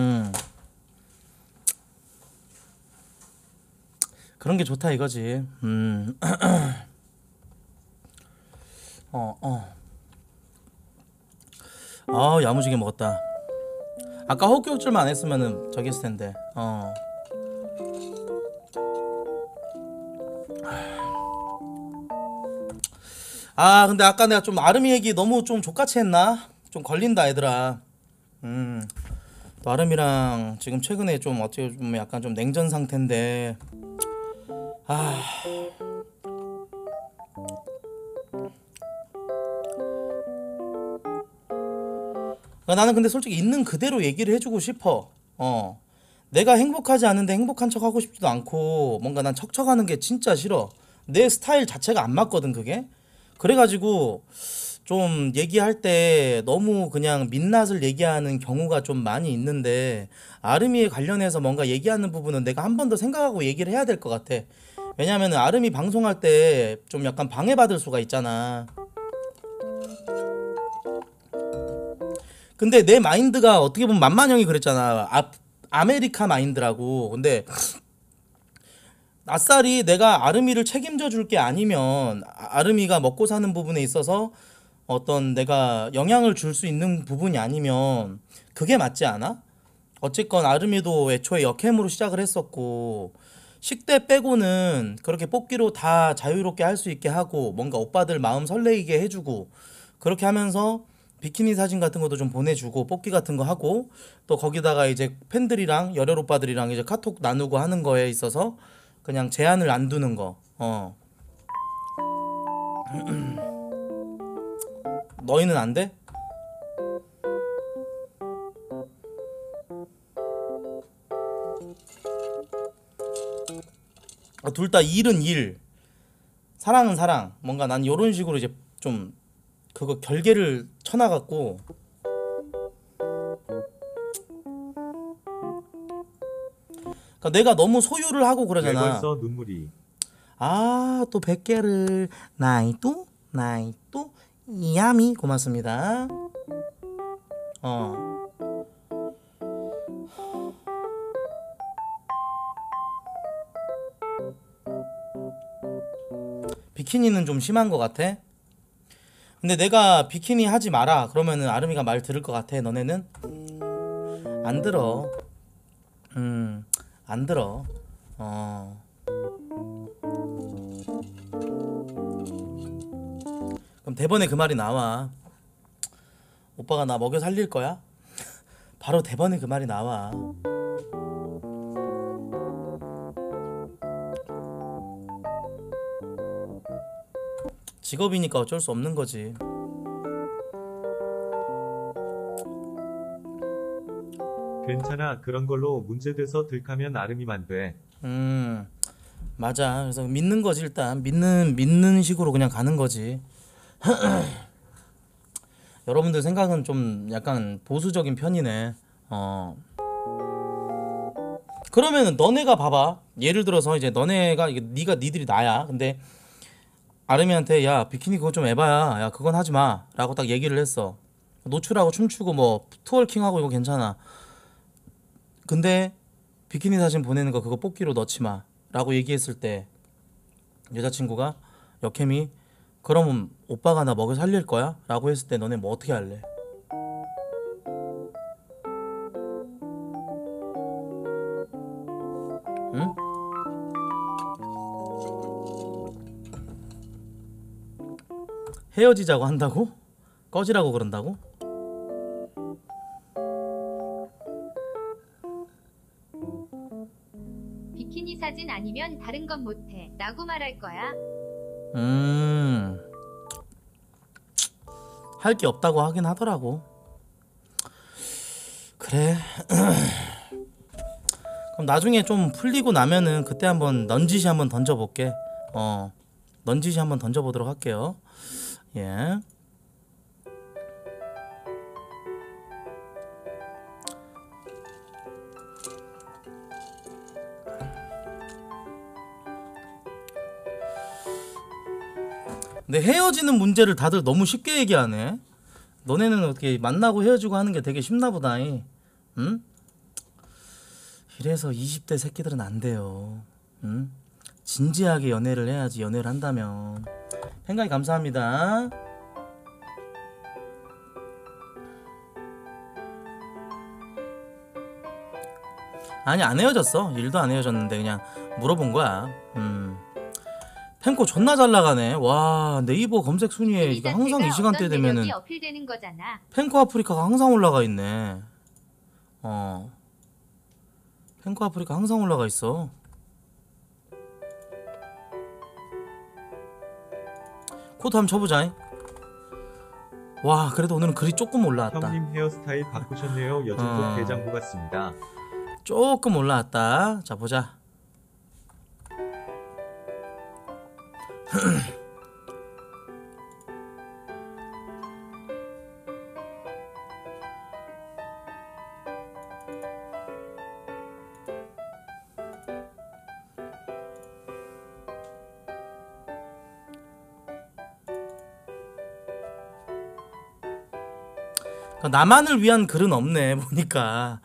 그런 게 좋다 이거지. 아 야무지게 먹었다. 아까 헛격줄만 안 했으면은 저기 했을 텐데. 아 근데 아까 내가 좀 아름이 얘기 너무 좀 족같이 했나? 좀 걸린다 얘들아. 또 아름이랑 지금 최근에 좀 어떻게 보면 약간 좀 냉전 상태인데 나는 근데 솔직히 있는 그대로 얘기를 해주고 싶어. 내가 행복하지 않은데 행복한 척 하고 싶지도 않고 뭔가 난 척척하는 게 진짜 싫어. 내 스타일 자체가 안 맞거든 그게. 그래가지고 좀 얘기할 때 너무 그냥 민낯을 얘기하는 경우가 좀 많이 있는데 아름이에 관련해서 뭔가 얘기하는 부분은 내가 한 번 더 생각하고 얘기를 해야 될 것 같아. 왜냐면 아름이 방송할 때 좀 약간 방해받을 수가 있잖아. 근데 내 마인드가 어떻게 보면 만만형이 그랬잖아. 아메리카 마인드라고. 근데 아싸리 내가 아름이를 책임져 줄 게 아니면 아름이가 먹고 사는 부분에 있어서 어떤 내가 영향을 줄 수 있는 부분이 아니면 그게 맞지 않아? 어쨌건 아름이도 애초에 역캠으로 시작을 했었고 식대 빼고는 그렇게 뽑기로 다 자유롭게 할 수 있게 하고 뭔가 오빠들 마음 설레이게 해주고 그렇게 하면서 비키니 사진 같은 것도 좀 보내주고 뽑기 같은 거 하고 또 거기다가 이제 팬들이랑 열혈 오빠들이랑 이제 카톡 나누고 하는 거에 있어서 그냥 제한을 안 두는 거. 너희는 안 돼? 둘 다 일은 일, 사랑은 사랑. 뭔가 난 요런 식으로 이제 좀 그거 결계를 쳐놔갖고 그러니까 내가 너무 소유를 하고 왜 그러잖아. 벌써 눈물이. 아, 또 100개를 나이또 이야미 고맙습니다. 비키니는 좀 심한 것 같아. 근데 내가 비키니 하지 마라 그러면은 아름이가 말 들을 것 같아. 너네는? 안 들어. 안 들어. 그럼 대본에 그 말이 나와. 오빠가 나 먹여 살릴 거야? 바로 대본에 그 말이 나와. 직업이니까 어쩔 수 없는 거지. 괜찮아. 그런 걸로 문제돼서 들카면 아름이만 돼. 맞아. 그래서 믿는 거지. 일단 믿는 식으로 그냥 가는 거지. 여러분들 생각은 좀 약간 보수적인 편이네. 그러면은 너네가 봐봐. 예를 들어서 이제 너네가 이게 니들이 나야. 근데 아름이한테 야 비키니 그거 좀 에바야. 야 그건 하지 마. 라고 딱 얘기를 했어. 노출하고 춤추고 뭐 트월킹하고 이거 괜찮아. 근데 비키니 사진 보내는 거 그거 뽑기로 넣지 마. 라고 얘기했을 때 여자친구가 역캠이 그럼 오빠가 나 먹여 살릴 거야? 라고 했을 때 너네 뭐 어떻게 할래? 응? 헤어지자고 한다고? 꺼지라고 그런다고? 비키니 사진 아니면 다른 건 못해 라고 말할 거야. 할 게 없다고 하긴 하더라고. 그래. 그럼 나중에 좀 풀리고 나면은 그때 한번 넌지시 한번 던져볼게. 넌지시 한번 던져보도록 할게요. 예. 근데 헤어지는 문제를 다들 너무 쉽게 얘기하네. 너네는 어떻게 만나고 헤어지고 하는 게 되게 쉽나 보다. 응? 이래서 20대 새끼들은 안 돼요. 응? 진지하게 연애를 해야지. 연애를 한다면. 생각이 감사합니다. 아니 안 헤어졌어. 일도 안 헤어졌는데 그냥 물어본 거야. 펜코 존나 잘 나가네. 와 네이버 검색 순위에 이거 항상 이 시간대 되면은 어필되는 거잖아. 펜코 아프리카가 항상 올라가 있네. 펜코 아프리카 항상 올라가 있어. 코드 한번 쳐보자. 와 그래도 오늘은 글이 조금 올라왔다. 형님 헤어스타일 바꾸셨네요. 여전도 대장부 같습니다. 조금 올라왔다. 자 보자. 그러니까 나만을 위한 글은 없네 보니까.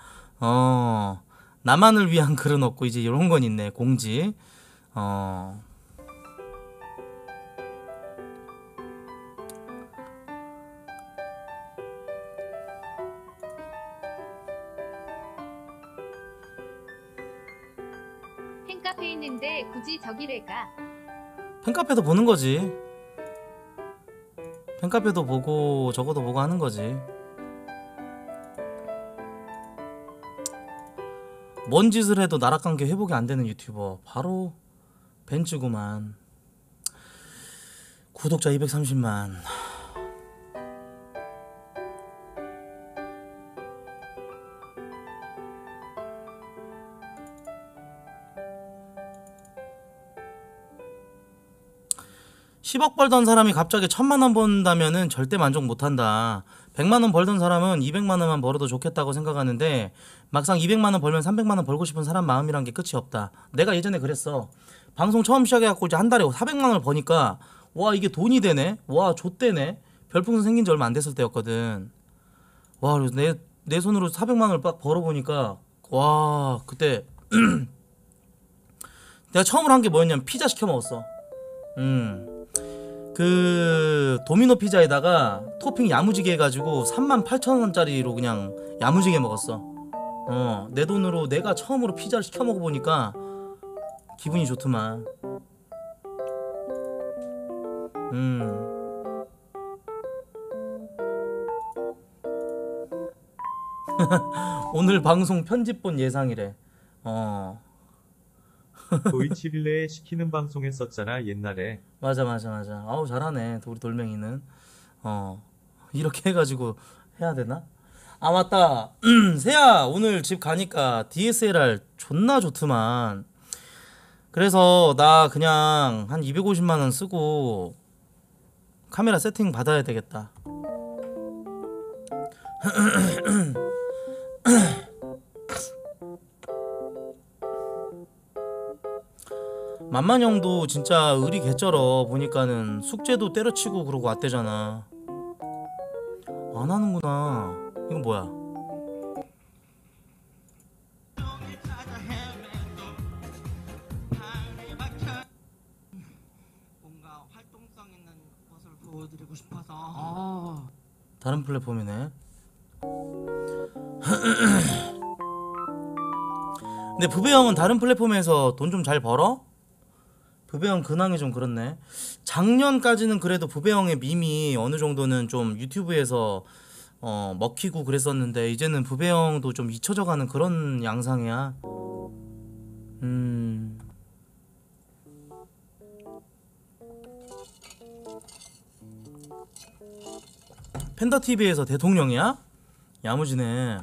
나만을 위한 글은 없고 이제 이런 건 있네. 공지. 팬카페 있는데 굳이 저기를 가. 팬카페도 보는 거지. 팬카페도 보고 저거도 보고 하는 거지. 뭔 짓을 해도 나락관계 회복이 안 되는 유튜버 바로 벤츠구만. 구독자 230만. (10억) 벌던 사람이 갑자기 1,000만원 번다면은 절대 만족 못한다. 100만원 벌던 사람은 200만원만 벌어도 좋겠다고 생각하는데 막상 200만원 벌면 300만원 벌고 싶은 사람 마음이란 게 끝이 없다. 내가 예전에 그랬어. 방송 처음 시작해갖고 이제 한 달에 400만원을 버니까 와 이게 돈이 되네? 와 좆되네? 별풍선 생긴 지 얼마 안 됐을 때였거든. 와 그래서 내 손으로 400만원을 빡 벌어보니까 와 그때 내가 처음으로 한 게 뭐였냐면 피자 시켜 먹었어. 그 도미노 피자에다가 토핑 야무지게 해가지고 38,000원짜리로 그냥 야무지게 먹었어. 내 돈으로 내가 처음으로 피자를 시켜 먹어보니까 기분이 좋더만. 오늘 방송 편집본 예상이래. 도이치 릴레에 시키는 방송 했었잖아 옛날에. 맞아. 아우 잘하네 우리 돌멩이는. 이렇게 해가지고 해야 되나? 아 맞다. 세야 오늘 집 가니까 DSLR 존나 좋더만. 그래서 나 그냥 한 250만원 쓰고 카메라 세팅 받아야 되겠다. 만만형도 진짜 의리 개쩔어. 보니까는 숙제도 때려치고 그러고 왔대잖아. 안 하는구나. 이건 뭐야? 뭔가 활동성 있는 것을 보여드리고 싶어서. 다른 플랫폼이네. 근데 부배형은 다른 플랫폼에서 돈 좀 잘 벌어? 부배형 근황이 좀 그렇네. 작년까지는 그래도 부배형의 밈이 어느 정도는 좀 유튜브에서 먹히고 그랬었는데 이제는 부배형도 좀 잊혀져가는 그런 양상이야. 팬더TV에서 대통령이야? 야무지네.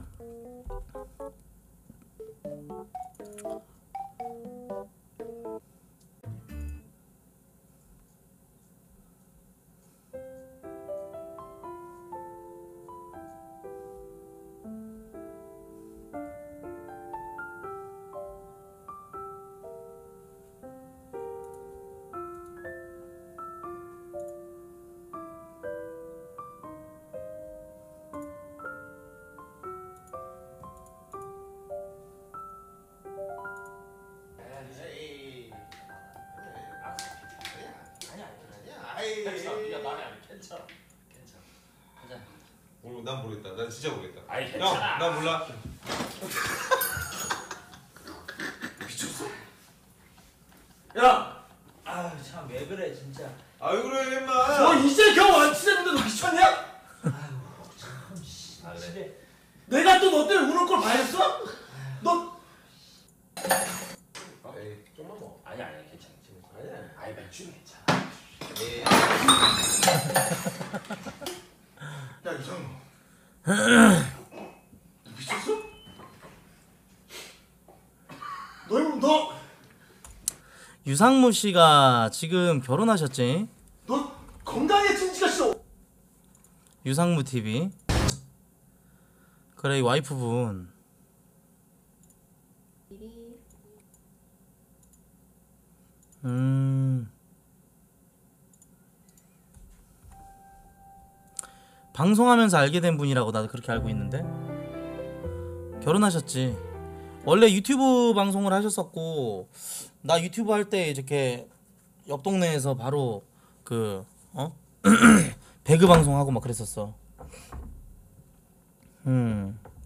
오늘 난 모르겠다. 난 진짜 모르겠다. 아이 형, 난 몰라. 미쳤어? 야! 아 참 왜 그래 진짜. 아 왜 그래 임마. 너 이제 겨우 완치됐는데 너 미쳤냐? 아유 참 씨. 집에 내가 또 너 때문에 우는 걸 봐야겠어? 너 에이 좀만 먹어. 아니 괜찮아 지금. 아니야. 아이 맥주는 괜찮아. 에이. 야 이상호. 너 미쳤어? 너 유상무 씨가 지금 결혼하셨지? 너 건강해진 지가 싫어. 유상무 TV. 그래 이 와이프분. 방송하면서 알게 된 분이라고 나도 그렇게 알고 있는데. 결혼하셨지. 원래 유튜브 방송을 하셨었고 나 유튜브 할 때 이렇게 옆 동네에서 바로 그 배그 방송하고 막 그랬었어.